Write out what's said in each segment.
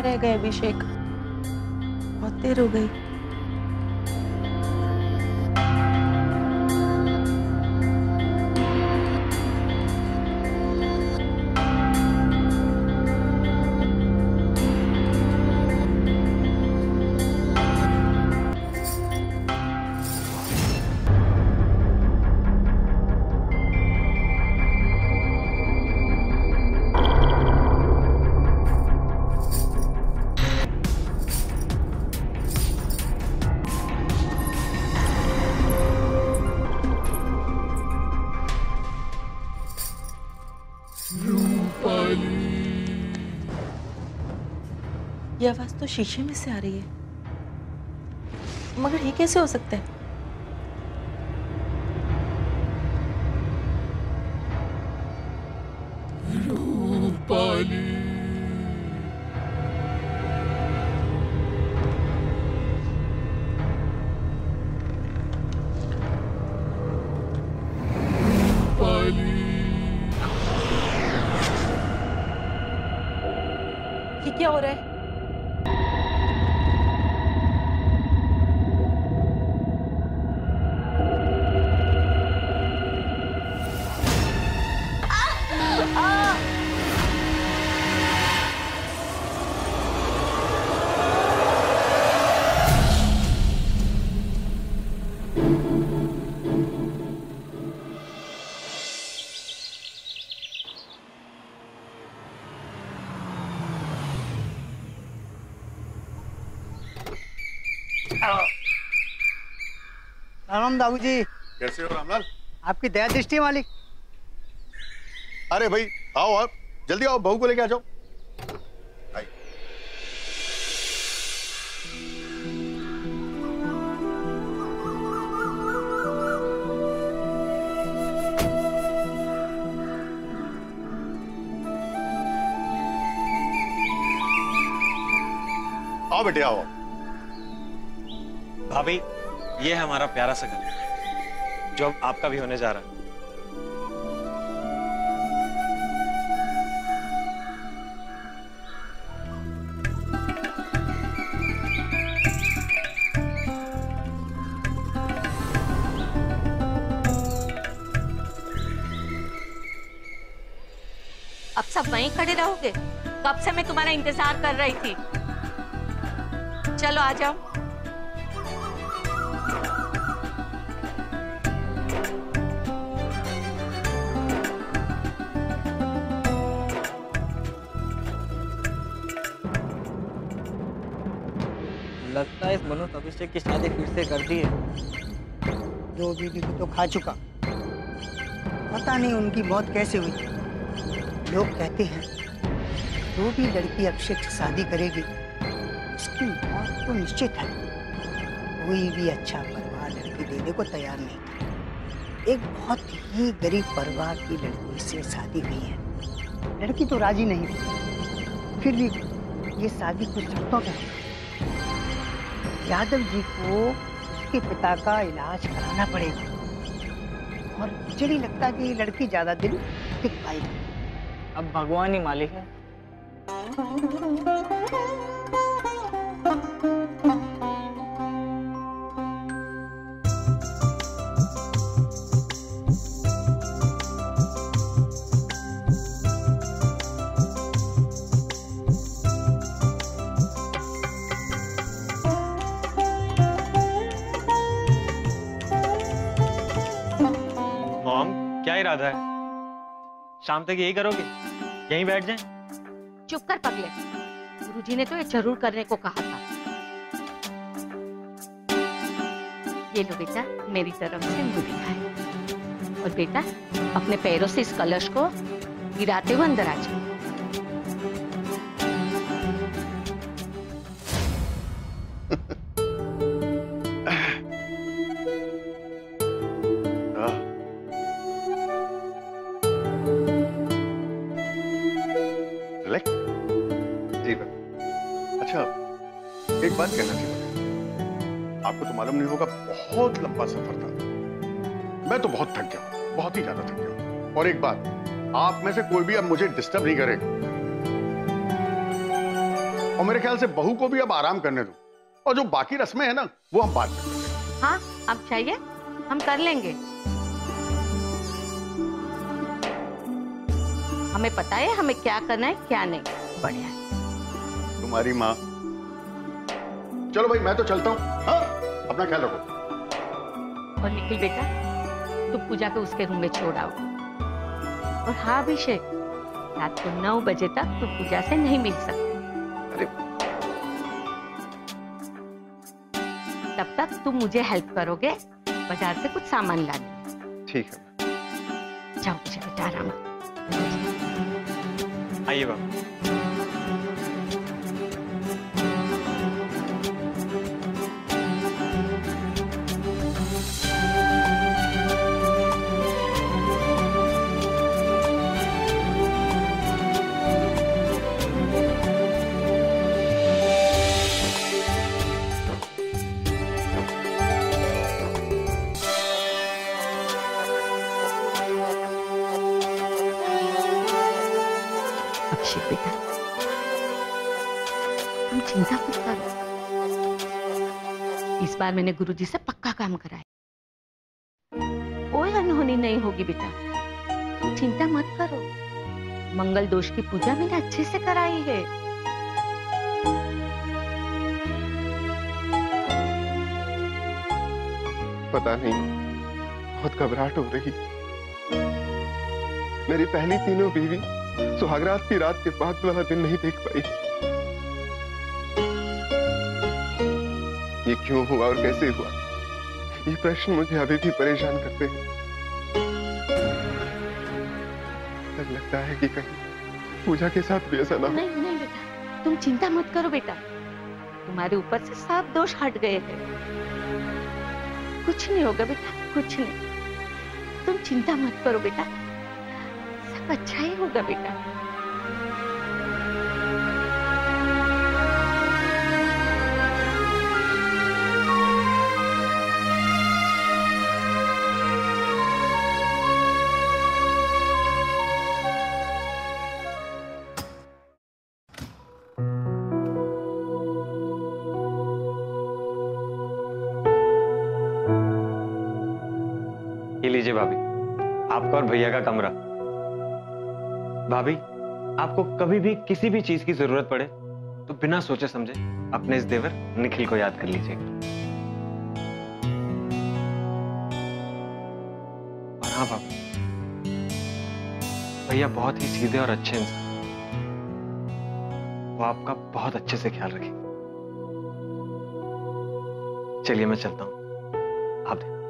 रह गए अभिषेक, बहुत देर हो गई। ये आवाज तो शीशे में से आ रही है, मगर ये कैसे हो सकता है? रूपाली। ये क्या हो रहा है? राम दाऊ जी। कैसे हो रामलाल? आपकी दया दृष्टि मालिक। अरे भाई आओ, आप जल्दी आओ, बहू को लेके आ जाओ। आई। आओ बेटे आओ। भाभी, ये है हमारा प्यारा सा घर, जो अब आपका भी होने जा रहा है। अब सब वहीं खड़े रहोगे? कब से मैं तुम्हारा इंतजार कर रही थी। चलो आ जाओ। लगता है इस मनोज अभिषेक की शादी फिर से कर दी है। दो बीवी को तो खा चुका, पता नहीं उनकी मौत कैसे हुई। लोग कहते हैं जो भी लड़की अभिषेक से शादी करेगी उसकी मौत तो निश्चित है। कोई भी अच्छा परिवार लड़की देने को तैयार नहीं था। एक बहुत ही गरीब परिवार की लड़की से शादी हुई है। लड़की तो राजी नहीं थी, फिर भी ये शादी कुछ शर्तों पे हुई। यादव जी को उसके पिता का इलाज कराना पड़ेगा और मुझे नहीं लगता कि ये लड़की ज्यादा दिन टिक पाएगी। अब भगवान ही मालिक है। क्या इरादा है? शाम तक यही करोगे? यहीं बैठ जाएं? चुप कर पगले, गुरुजी ने तो ये जरूर करने को कहा था। ये लो बेटा, मेरी तरफ से मिठाई। और बेटा अपने पैरों से इस कलश को गिराते हुए अंदर आ जाओ। अच्छा, एक बात कहना चाहिए, आपको तो मालूम नहीं होगा, बहुत लंबा सफर था। मैं तो बहुत थक गया, बहुत ही ज्यादा थक गया। और एक बात, आप में से कोई भी अब मुझे डिस्टर्ब नहीं करेगा। और मेरे ख्याल से बहू को भी अब आराम करने दो, और जो बाकी रस्में हैं ना वो हम बाद में करेंगे। हाँ, अब चाहिए हम कर लेंगे। हमें पता है हमें क्या करना है क्या नहीं। बढ़िया है। तुम्हारी माँ। चलो भाई मैं तो चलता हूँ। हाँ, अपना ख्याल रखो। और निखिल बेटा, तू पूजा को उसके रूम में छोड़ आओ। और हाँ अभिषेक, रात को 9 बजे तक तू पूजा से नहीं मिल सकता। अरे तब तक तुम मुझे हेल्प करोगे बाजार से कुछ सामान लाने। ठीक है। जाओ पूजा बेटा, आराम करो। आइए बाबू। अभिषेक बेटा, तुम चिंता मत करो। इस बार मैंने गुरुजी से पक्का काम कराया, कोई अनहोनी नहीं होगी बेटा। तुम चिंता मत करो। मंगल दोष की पूजा मैंने अच्छे से कराई है। पता नहीं, बहुत घबराहट हो रही। मेरी पहली तीनों बीवी सुहागरात की रात के बाद वाला दिन नहीं देख पाई। ये क्यों हुआ और कैसे हुआ, ये प्रश्न मुझे अभी भी परेशान करते हैं। डर लगता है कि कहीं पूजा के साथ भी ऐसा ना हो। नहीं नहीं बेटा, तुम चिंता मत करो बेटा। तुम्हारे ऊपर से सब दोष हट गए हैं। कुछ नहीं होगा बेटा, कुछ नहीं। तुम चिंता मत करो बेटा, सब अच्छा ही होगा बेटा। ये लीजिए भाभी, आपका और भैया का कमरा। भाभी, आपको कभी भी किसी भी चीज की जरूरत पड़े तो बिना सोचे समझे अपने इस देवर निखिल को याद कर लीजिएगा। और हाँ भाभी, भैया बहुत ही सीधे और अच्छे इंसान, वो आपका बहुत अच्छे से ख्याल रखेंगे। चलिए मैं चलता हूं, आप देखिए।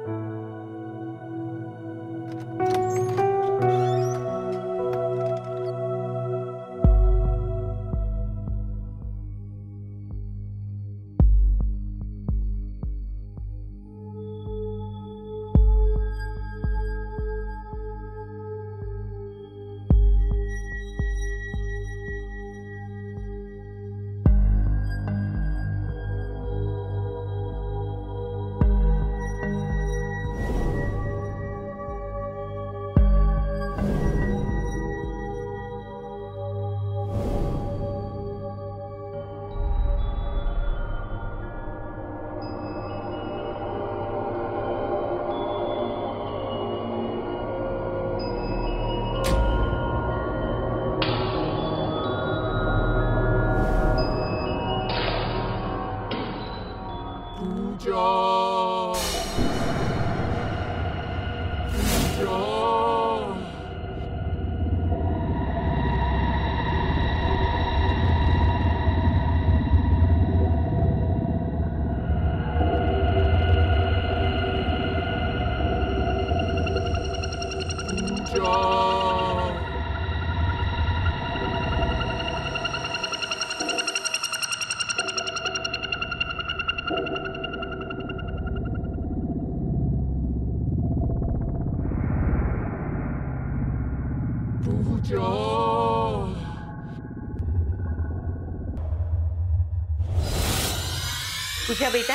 पूजा बेटा,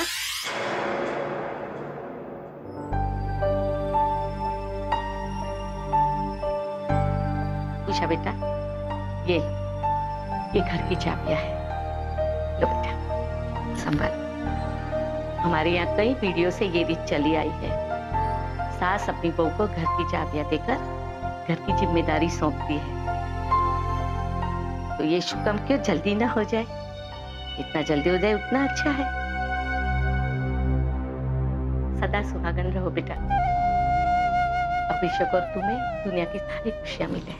पूजा बेटा, ये घर की चाबियां है। संभाल। हमारे यहाँ कई पीढ़ियों से ये रीत चली आई है। सास अपनी बहू को घर की चाबियां देकर घर की जिम्मेदारी सौंपती है। तो ये शुभ काम क्यों जल्दी ना हो जाए? जितना जल्दी हो जाए उतना अच्छा है। सदा सुहागन रहो बेटा। अभिषेक और तुम्हें दुनिया की सारी खुशियां मिले।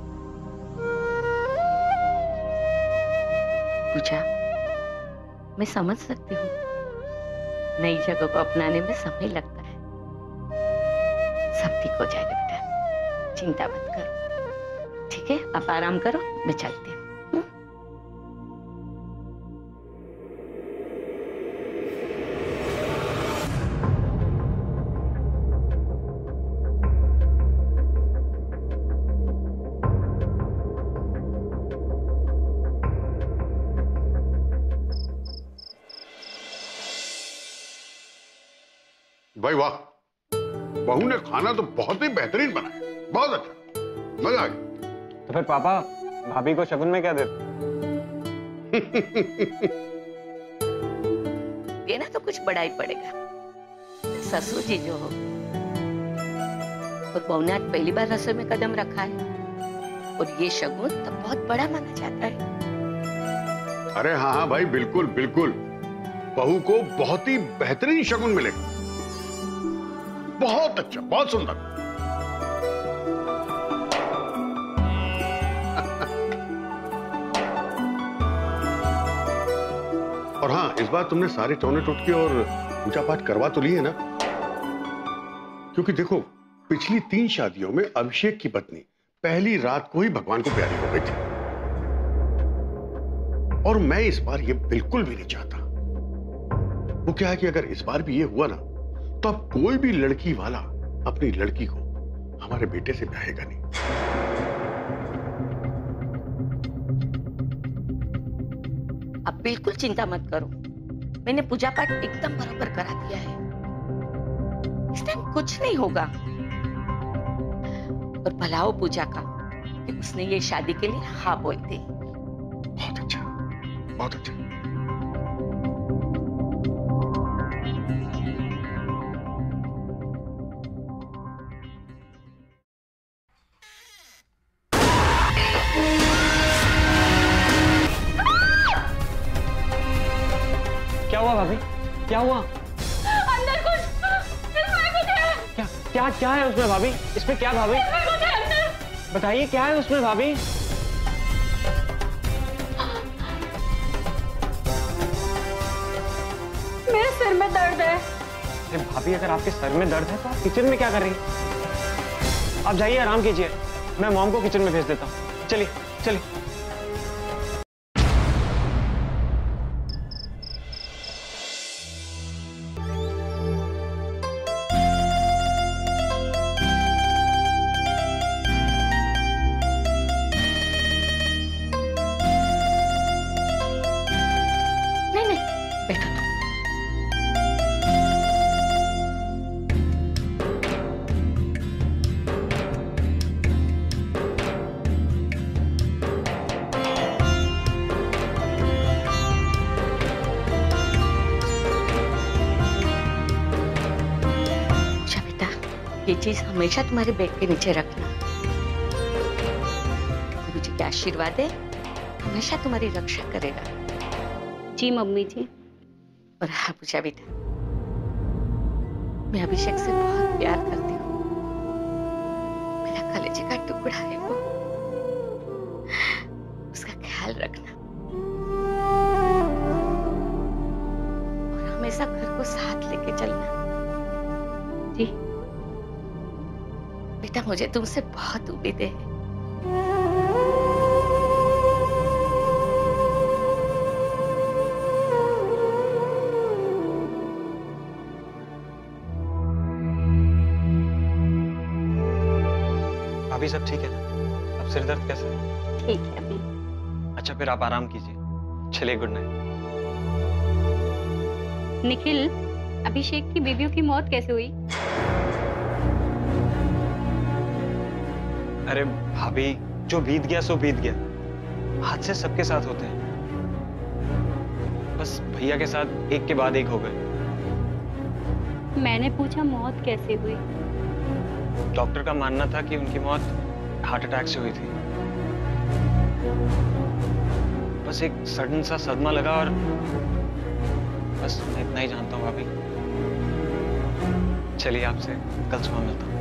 पूजा, मैं समझ सकती हूँ नई जगह को अपनाने में समय लगता है। सब ठीक हो जाएगा बेटा, चिंता मत करो। ठीक है, आप आराम करो, मैं चलती हूँ। भाई वाह, बहू ने खाना तो बहुत ही बेहतरीन बनाया, बहुत अच्छा, मजा आ गया। तो फिर पापा भाभी को शगुन में क्या देते? देना तो कुछ बड़ा ही पड़ेगा। ससुर जी जो हो, और बहू ने आज पहली बार रसोई में कदम रखा है, और ये शगुन तो बहुत बड़ा माना जाता है। अरे हाँ हाँ भाई, बिल्कुल बिल्कुल, बहू को बहुत ही बेहतरीन शगुन मिलेगा। बहुत अच्छा, बहुत सुंदर। और हाँ, इस बार तुमने सारे टोने टोटके और पूजा पाठ करवा तो लिए ना? क्योंकि देखो, पिछली 3 शादियों में अभिषेक की पत्नी पहली रात को ही भगवान को प्यारी हो गई थी, और मैं इस बार ये बिल्कुल भी नहीं चाहता। वो क्या है कि अगर इस बार भी ये हुआ ना, तो अब कोई भी लड़की वाला अपनी लड़की को हमारे बेटे से ब्याहेगा नहीं। अब बिल्कुल चिंता मत करो, मैंने पूजा पाठ एकदम बराबर करा दिया है। इस टाइम कुछ नहीं होगा। और भला हो पूजा का कि उसने ये शादी के लिए हाँ बोल दी। बहुत अच्छा, बहुत अच्छा। क्या हुआ भाभी? क्या हुआ? अंदर कुछ है। क्या क्या क्या है उसमें भाभी? इसमें क्या भाभी? बताइए क्या है उसमें भाभी? मेरे सिर में दर्द है। अरे भाभी, अगर आपके सर में दर्द है तो आप किचन में क्या कर रही हैं? आप जाइए, आराम कीजिए, मैं मॉम को किचन में भेज देता हूँ। चलिए चलिए। ये चीज हमेशा तुम्हारे बेड के नीचे रखना। गुरुजी के आशीर्वाद है, हमेशा तुम्हारी रक्षा करेगा। जी मम्मी जी। और हाँ पूजा बेटा, मैं अभिषेक से बहुत प्यार करती हूँ। मेरा कलेजे का टुकड़ा है वो। उसका ख्याल रखना और हमेशा घर को साथ लेके चलना। जी बेटा, मुझे तुमसे बहुत उम्मीद है। अभी सब ठीक है ना? अब सिर दर्द कैसा है? ठीक है अभी। अच्छा फिर आप आराम कीजिए। चलिए, गुड नाइट। निखिल, अभिषेक की बीवियों की मौत कैसे हुई? अरे भाभी, जो बीत गया सो बीत गया। हादसे सबके साथ होते हैं। बस भैया के साथ एक के बाद एक हो गए। मैंने पूछा मौत कैसे हुई? डॉक्टर का मानना था कि उनकी मौत हार्ट अटैक से हुई थी। बस एक सडन सा सदमा लगा और बस मैं इतना ही जानता हूँ भाभी। चलिए आपसे कल सुबह मिलता हूँ।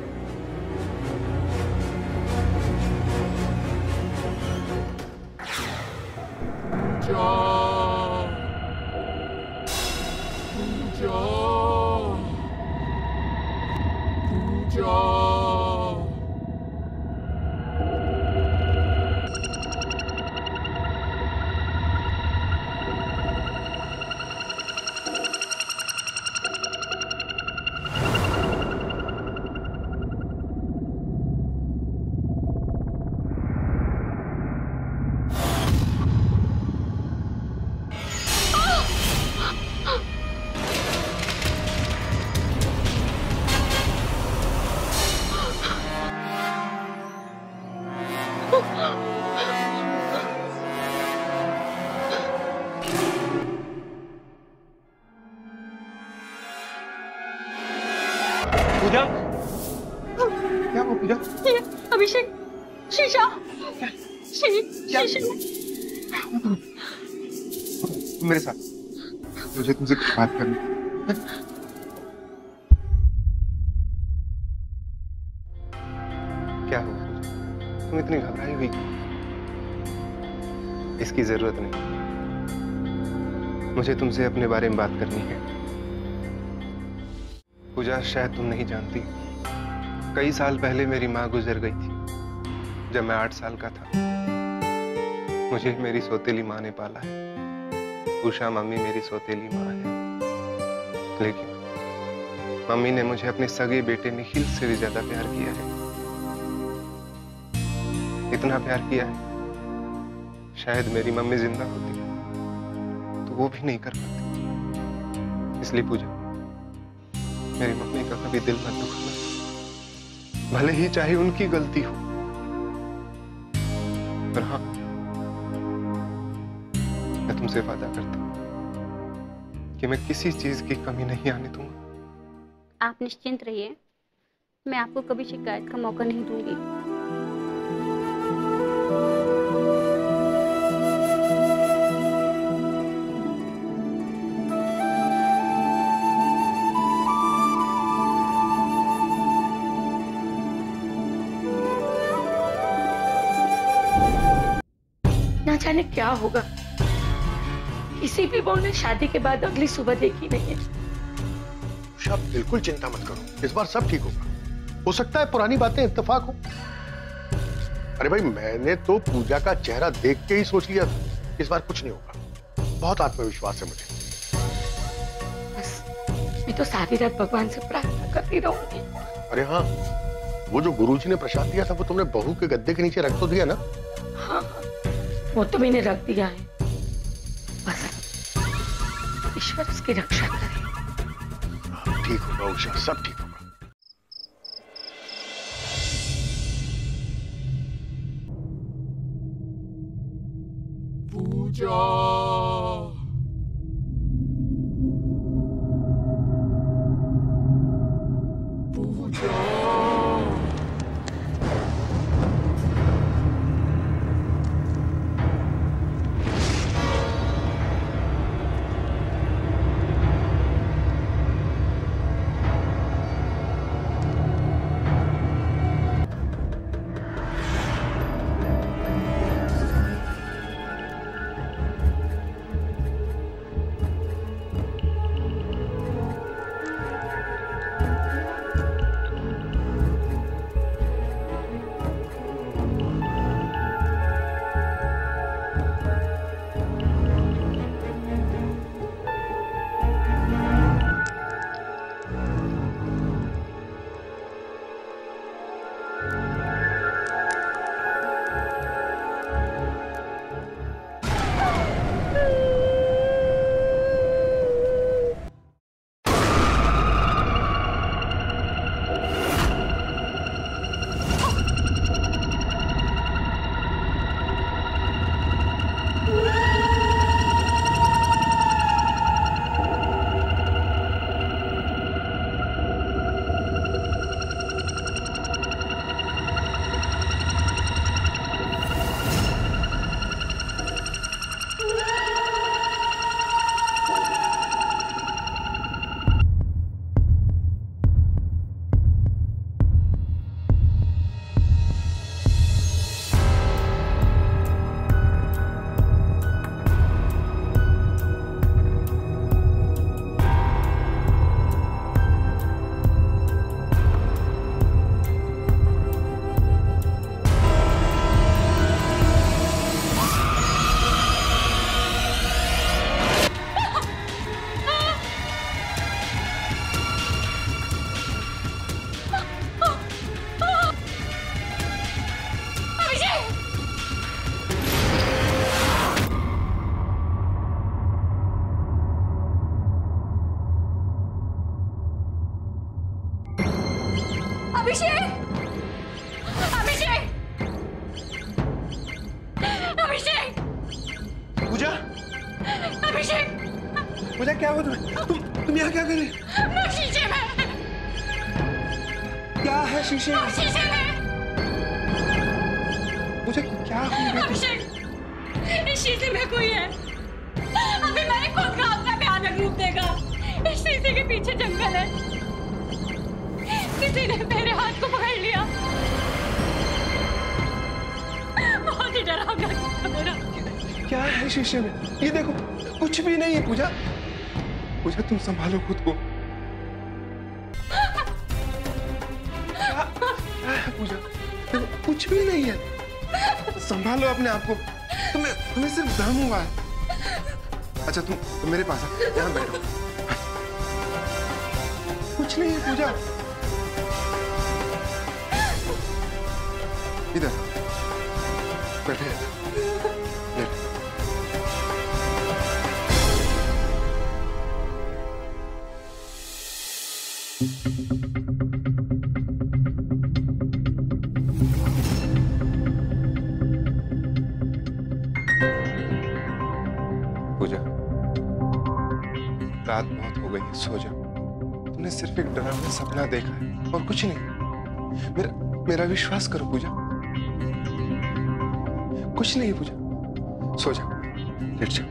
पूजा, क्या वो पूजा? ये अभिषेक, शीशा, शीशा। मेरे साथ, मुझे तुमसे कुछ बात करनी है। क्या हुआ? तुम इतनी घबराई हुई? इसकी जरूरत नहीं। मुझे तुमसे अपने बारे में बात करनी है। पूजा, शायद तुम नहीं जानती, कई साल पहले मेरी माँ गुजर गई थी जब मैं 8 साल का था। मुझे मेरी सौतेली माँ ने पाला है। उषा मम्मी मेरी सौतेली माँ है, लेकिन मम्मी ने मुझे अपने सगे बेटे निखिल से भी ज्यादा प्यार किया है। इतना प्यार किया है, शायद मेरी मम्मी जिंदा होती तो वो भी नहीं कर पाती। इसलिए पूजा, मेरी मम्मी का कभी दिल मत दुखाना, भले ही चाहे उनकी गलती हो। पर हाँ, मैं तुमसे वादा करता हूं कि मैं किसी चीज की कमी नहीं आने दूंगा। आप निश्चिंत रहिए, मैं आपको कभी शिकायत का मौका नहीं दूंगी। ना जाने क्या होगा। किसी भी बहू ने शादी के बाद अगली सुबह देखी नहीं है। उषा, बिल्कुल चिंता मत करो, इस बार सब ठीक होगा। हो सकता है पुरानी बातें इत्तेफाक हो। अरे भाई, मैंने तो पूजा का चेहरा देख के ही सोच लिया था इस बार कुछ नहीं होगा। बहुत आत्मविश्वास है मुझे। बस मैं तो सारी रात भगवान से प्रार्थना करती रहूंगी। अरे हाँ, वो जो गुरुजी ने प्रसाद दिया था वो तुमने बहू के गद्दे के नीचे रख तो दिया ना? हाँ, वो तो मैंने रख दिया है। बस ईश्वर उसकी रक्षा करे। ठीक होगा उषा, सब ठीक होगा। पूजा, पूजा। अभिषेक, अभिषेक, अभिषेक, पूजा, अभिषेक, पूजा क्या हुआ तुम्हें? तुम यहाँ क्या कर रही? मैं शीशे में। क्या है शीशे में? शीशे में। पूजा क्या हुआ? अभिषेक, इस शीशे में कोई है। अभी मैंने खुद का अपना भयानक रूप देखा। इस शीशे के पीछे जंगल है। किसी ने मेरे हाथ को पकड़ लिया। बहुत ही डरावना था मेरा। क्या है शीशे में? ये देखो, कुछ भी नहीं है पूजा। पूजा तुम संभालो खुद को। क्या है पूजा? देखो कुछ भी नहीं है। संभालो अपने आप को। तुम्हें सिर्फ भ्रम हुआ है। अच्छा तुम मेरे पास आ, यहाँ बैठो। कुछ नहीं है पूजा। इधर बैठे। पूजा, रात बहुत हो गई है, सो जा। तुमने सिर्फ एक डरावना सपना देखा है और कुछ नहीं। मेरा विश्वास करो पूजा। कुछ नहीं पूजा, सो जा, लेट जा।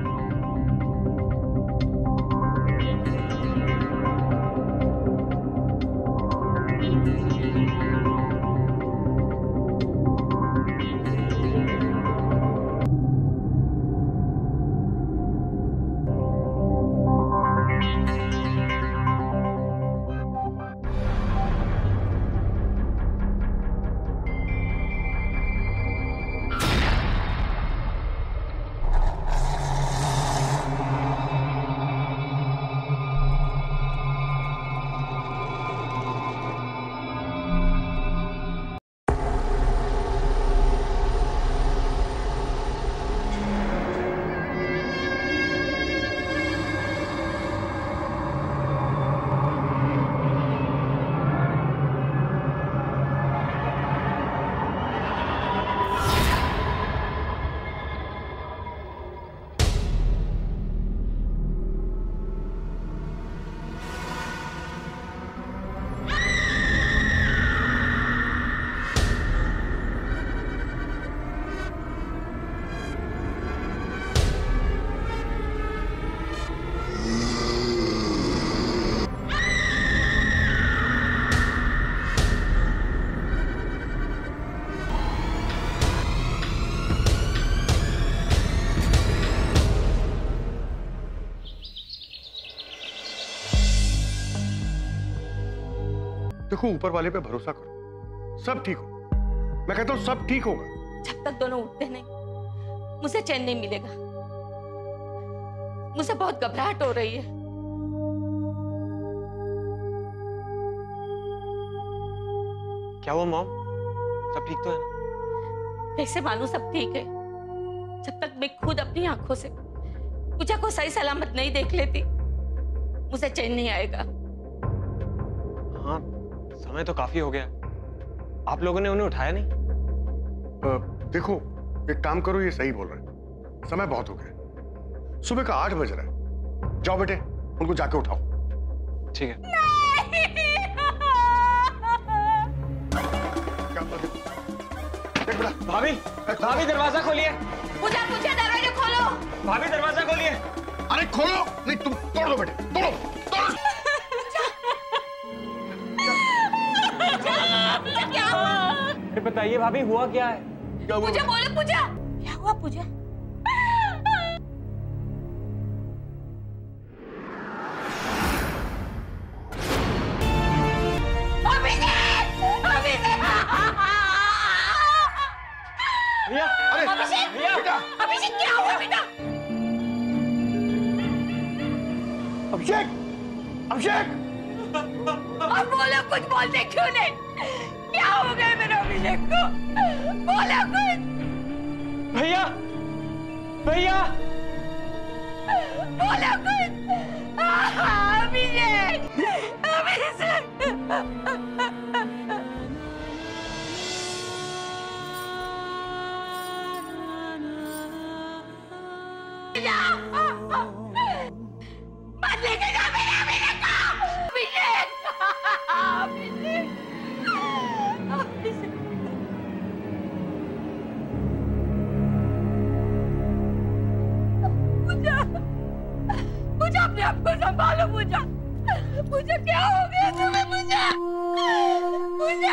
देखो ऊपर वाले पे भरोसा करो, सब ठीक हो। मैं कहता हूं सब ठीक होगा। जब तक दोनों उठते नहीं, मुझे चैन नहीं मिलेगा। मुझे बहुत घबराहट हो रही है। क्या हुआ मॉम? सब ठीक तो है ना? कैसे मानूं सब ठीक है, जब तक मैं खुद अपनी आंखों से पूजा को सही सलामत नहीं देख लेती, मुझे चैन नहीं आएगा। हाँ, समय तो काफी हो गया। आप लोगों ने उन्हें उठाया नहीं? देखो एक काम करो, ये सही बोल रहे हैं, समय बहुत हो गया। सुबह का 8 बज रहा है। जाओ बेटे, उनको जाके उठाओ। ठीक है। भाभी, भाभी दरवाजा खोलिए। पूजा, पूजा दरवाजा खोलो। भाभी दरवाजा खोलिए। अरे खोलो, नहीं तुम तोड़ दो बेटे, तोड़ो, तोड़ो। क्या हुआ? फिर बताइए भाभी, हुआ क्या है? क्या हुआ? पूजा बोलो, पूजा क्या हुआ? पूजा भैया, अरे अभिषेक, बेटा, अभिषेक क्या हुआ बेटा? अभिषेक, अभिषेक, अब बोलो, कुछ बोलते क्यों नहीं? क्या हो गया मेरे अभिषेक को? बोलो कुछ। भैया, भैया, बोलो कुछ। अभिषेक, अभिषेक। लेके जा मेरे अभिषेक को। अभिषेक, अभिषेक, पूजा, पूजा अपने आप को संभालो पूजा। पूजा क्या हो गया तुम्हें पूजा? पूजा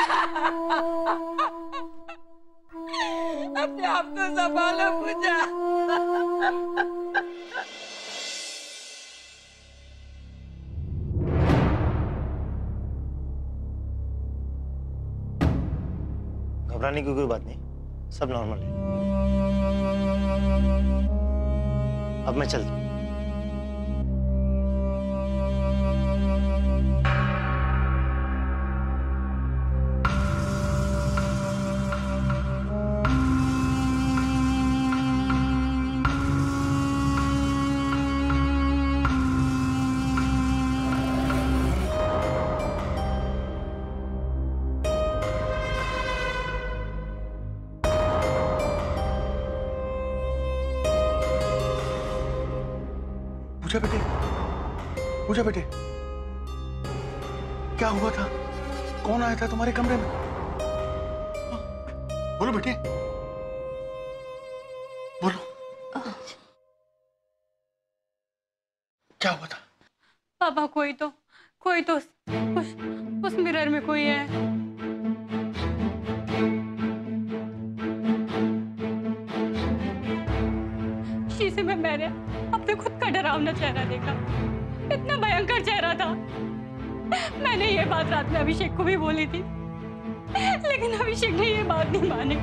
अपने आप को संभालो पूजा। घबराने की कोई बात नहीं, सब नॉर्मल है। अब मैं चलता हूँ। पूजा बेटे, पूजा बेटे, क्या हुआ था? कौन आया था तुम्हारे कमरे में? बोलो बेटे, बोलो, क्या हुआ था? पापा कोई तो उस मिरर में कोई है। शीशे में मैंने अपने खुद का डरावना चेहरा देखा। इतना भयंकर चेहरा था। मैंने ये बात रात में अभिषेक को भी बोली थी, लेकिन अभिषेक ने ये बात नहीं मानी।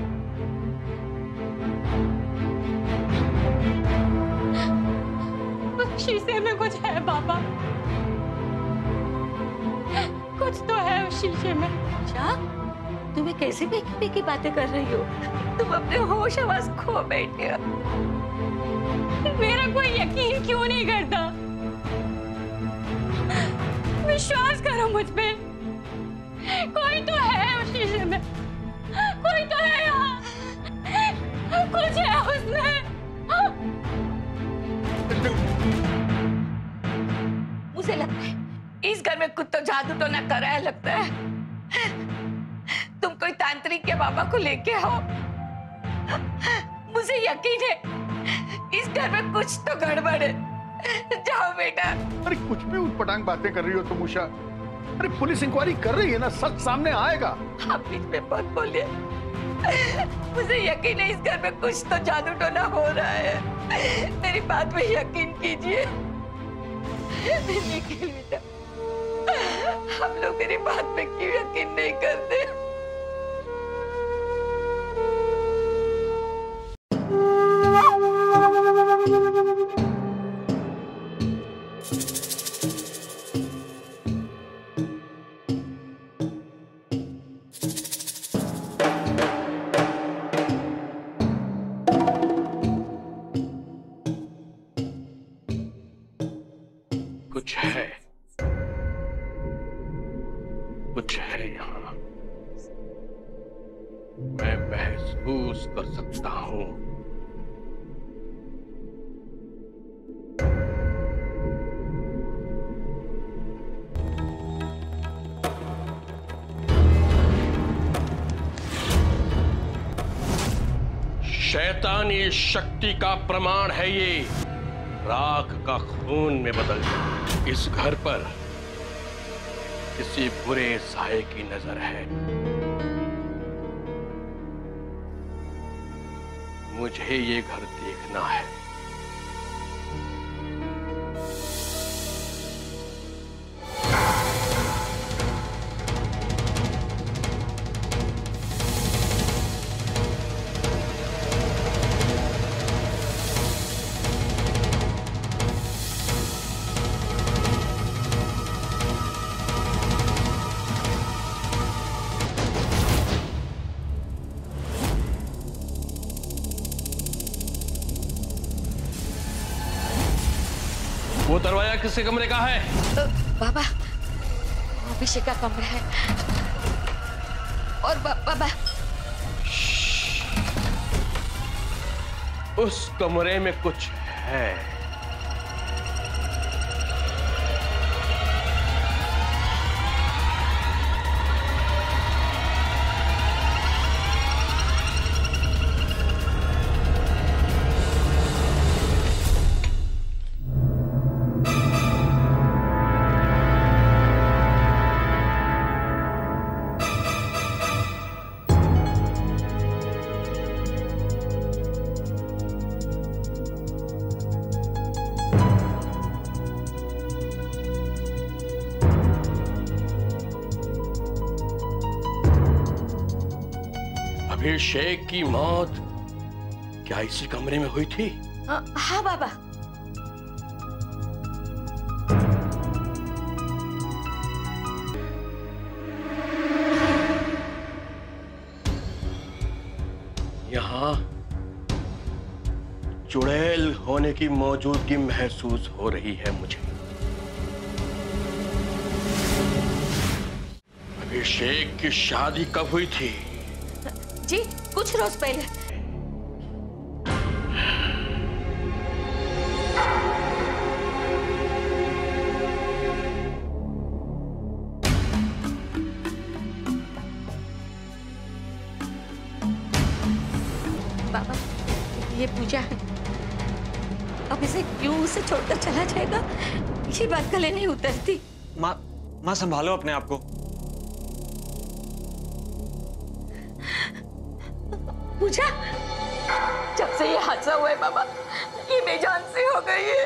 उस शीशे में कुछ है पापा, कुछ तो है उस शीशे में। क्या? तुम्हें कैसी बेकी की बातें कर रही हो? तुम अपने होश आवाज खो बैठे हो। मेरा कोई यकीन क्यों नहीं करता? विश्वास करो मुझ पे। कोई तो है उस शीशे में, कोई तो है यहाँ, कुछ है उसमें। मुझे लगता है इस घर में कुछ तो जादू तो न कराया लगता है। तुम कोई तांत्रिक के बाबा को लेके आओ। मुझे यकीन है इस घर में कुछ तो गड़बड़ है। जाओ बेटा। अरे कुछ भी उटपटांग बातें कर रही हो तुम उषा। अरे पुलिस इंक्वायरी कर रही है ना, सच सामने आएगा। आप बीच में मत बोलिए। मुझे यकीन है इस घर में कुछ तो जादू टोना हो रहा है। मेरी बात पे यकीन कीजिए। निखिल बेटा, हम लोग मेरी बात पे क्यों यकीन नहीं करते? कुछ है, कुछ है यहाँ। मैं महसूस कर सकता हूँ। शैतानी शक्ति का प्रमाण है ये। राख का खून में बदल जाए। इस घर पर किसी बुरे साये की नजर है। मुझे ये घर देखना है। वो दरवाजा किसके कमरे का है? बाबा, अभिषेक का कमरा है। और बाबा, उस कमरे में कुछ है। अभिषेक की मौत क्या इसी कमरे में हुई थी? हाँ बाबा। यहाँ चुड़ैल होने की मौजूदगी महसूस हो रही है मुझे। अभिषेक की शादी कब हुई थी? जी कुछ रोज पहले। बाबा ये पूजा है, अब इसे क्यों उसे छोड़कर चला जाएगा, ये बात गले नहीं उतरती। माँ संभालो अपने आप को। पूजा, जब से ये हादसा हुआ है बाबा, ये बेजान सी हो गई है।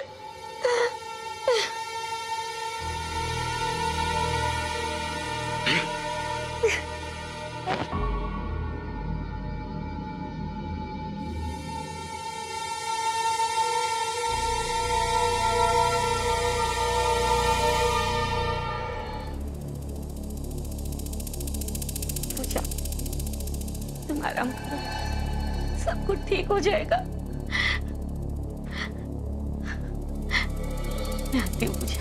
पूजा, तुम आराम करो, सब कुछ ठीक हो जाएगा। मैं आती हूँ पूजा।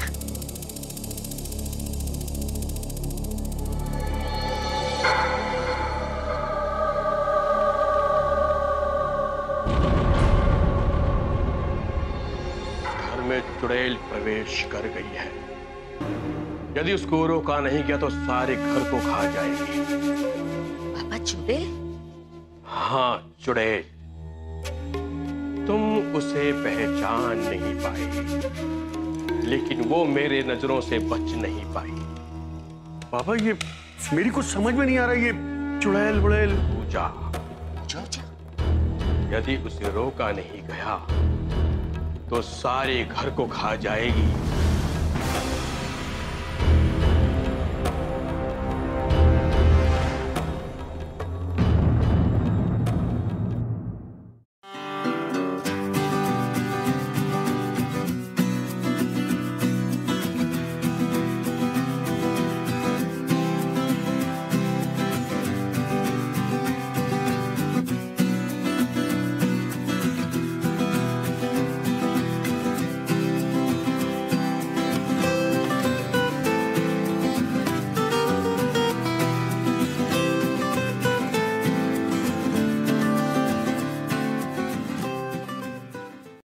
घर में चुड़ैल प्रवेश कर गई है। यदि उसको रोका नहीं गया तो सारे घर को खा जाएगी। बाबा चुड़ैल? हाँ चुड़ैल। तुम उसे पहचान नहीं पाए, लेकिन वो मेरे नजरों से बच नहीं पाई। बाबा ये मेरी कुछ समझ में नहीं आ रहा, ये चुड़ैल बुड़ैल। पूजा, यदि उसे रोका नहीं गया तो सारे घर को खा जाएगी।